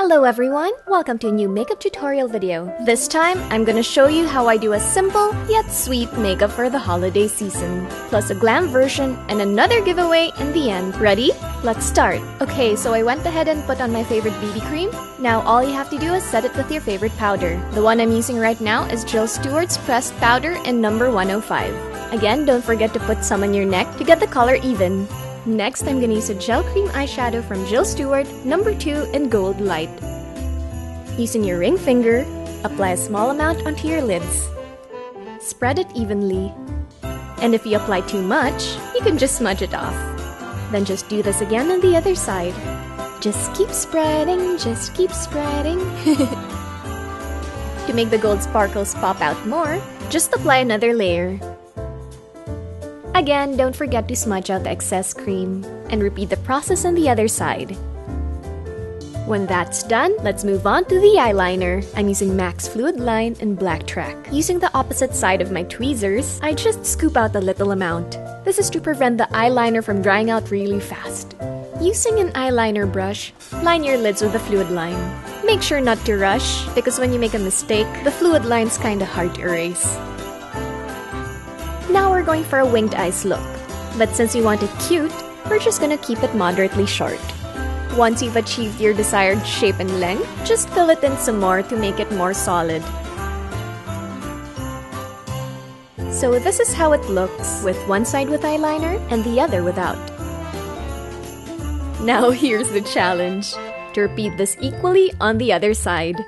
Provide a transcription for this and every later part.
Hello everyone! Welcome to a new makeup tutorial video. This time, I'm gonna show you how I do a simple yet sweet makeup for the holiday season. Plus a glam version and another giveaway in the end. Ready? Let's start! Okay, so I went ahead and put on my favorite BB cream. Now all you have to do is set it with your favorite powder. The one I'm using right now is Jill Stewart's Pressed Powder in number 105. Again, don't forget to put some on your neck to get the color even. Next, I'm gonna use a gel cream eyeshadow from Jill Stewart, number 2 in Gold Light. Using your ring finger, apply a small amount onto your lids. Spread it evenly. And if you apply too much, you can just smudge it off. Then just do this again on the other side. Just keep spreading, just keep spreading. To make the gold sparkles pop out more, just apply another layer. Again, don't forget to smudge out the excess cream, and repeat the process on the other side. When that's done, let's move on to the eyeliner. I'm using MAC's Fluid Line in Black Track. Using the opposite side of my tweezers, I just scoop out a little amount. This is to prevent the eyeliner from drying out really fast. Using an eyeliner brush, line your lids with the fluid line. Make sure not to rush, because when you make a mistake, the fluid line's kinda hard to erase. Now we're going for a winged eyes look, but since we want it cute, we're just gonna keep it moderately short. Once you've achieved your desired shape and length, just fill it in some more to make it more solid. So this is how it looks, with one side with eyeliner and the other without. Now here's the challenge, to repeat this equally on the other side.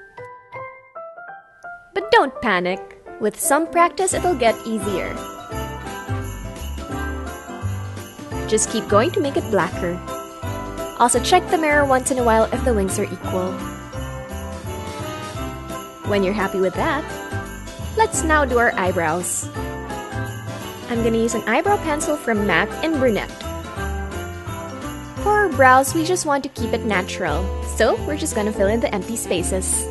But don't panic. With some practice, it'll get easier. Just keep going to make it blacker. Also check the mirror once in a while if the wings are equal. When you're happy with that, let's now do our eyebrows. I'm gonna use an eyebrow pencil from MAC in Brunette. For our brows, we just want to keep it natural, so we're just gonna fill in the empty spaces.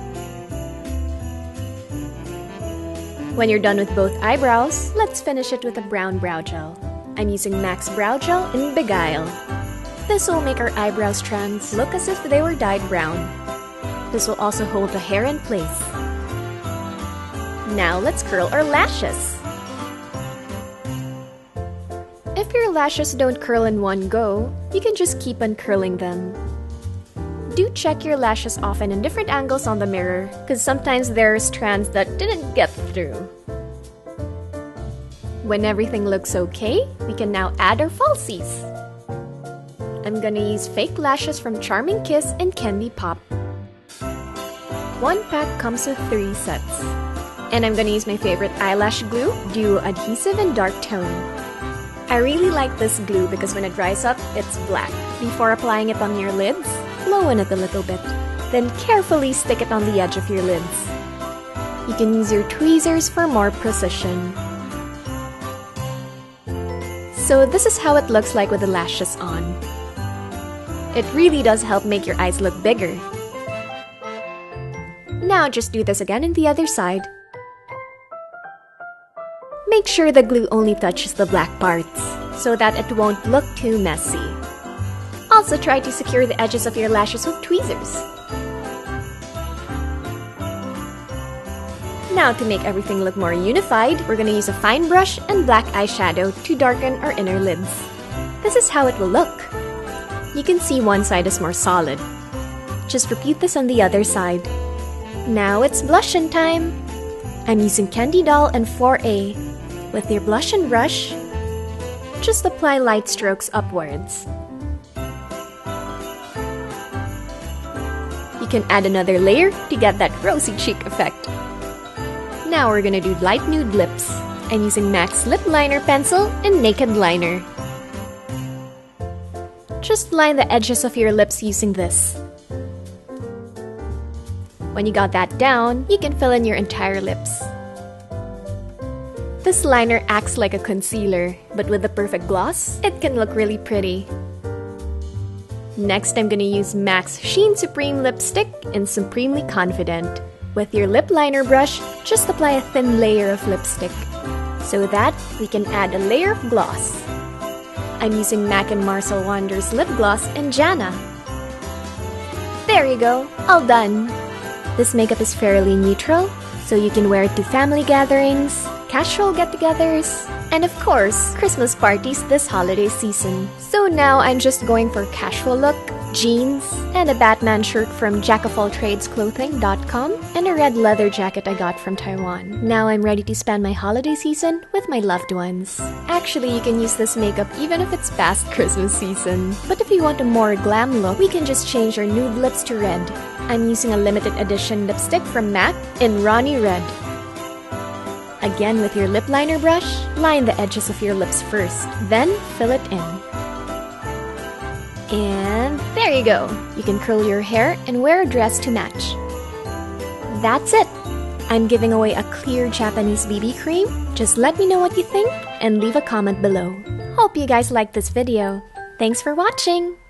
When you're done with both eyebrows, let's finish it with a brown brow gel. I'm using MAC's Brow Gel in Beguile. This will make our eyebrow strands look as if they were dyed brown. This will also hold the hair in place. Now let's curl our lashes. If your lashes don't curl in one go, you can just keep on curling them. Do check your lashes often in different angles on the mirror, because sometimes there are strands that didn't get through. When everything looks okay, we can now add our falsies. I'm gonna use fake lashes from Charming Kiss and Candy Pop. One pack comes with 3 sets. And I'm gonna use my favorite eyelash glue, Duo Adhesive in Dark Tone. I really like this glue because when it dries up, it's black. Before applying it on your lids, blow on it a little bit. Then carefully stick it on the edge of your lids. You can use your tweezers for more precision. So this is how it looks like with the lashes on. It really does help make your eyes look bigger. Now just do this again in the other side. Make sure the glue only touches the black parts, so that it won't look too messy. Also try to secure the edges of your lashes with tweezers. Now to make everything look more unified, we're gonna use a fine brush and black eyeshadow to darken our inner lids. This is how it will look. You can see one side is more solid. Just repeat this on the other side. Now it's blush-in time! I'm using Candy Doll and 4A. With your blush and brush, just apply light strokes upwards. You can add another layer to get that rosy cheek effect. Now we're gonna do light nude lips. I'm using MAC's Lip Liner Pencil in Naked Liner. Just line the edges of your lips using this. When you got that down, you can fill in your entire lips. This liner acts like a concealer, but with the perfect gloss, it can look really pretty. Next, I'm gonna use MAC's Sheen Supreme Lipstick in Supremely Confident. With your lip liner brush, just apply a thin layer of lipstick, so that we can add a layer of gloss. I'm using MAC and Marcel Wander's lip gloss in Jana. There you go, all done. This makeup is fairly neutral, so you can wear it to family gatherings, casual get-togethers, and of course, Christmas parties this holiday season. So now I'm just going for casual look, jeans, and a Batman shirt from jackofalltradesclothing.com, and a red leather jacket I got from Taiwan. Now I'm ready to spend my holiday season with my loved ones. Actually, you can use this makeup even if it's past Christmas season. But if you want a more glam look, we can just change our nude lips to red. I'm using a limited edition lipstick from MAC in Ronnie Red. Again, with your lip liner brush, line the edges of your lips first, then fill it in. And there you go! You can curl your hair and wear a dress to match. That's it! I'm giving away a clear Japanese BB cream. Just let me know what you think and leave a comment below. Hope you guys liked this video. Thanks for watching!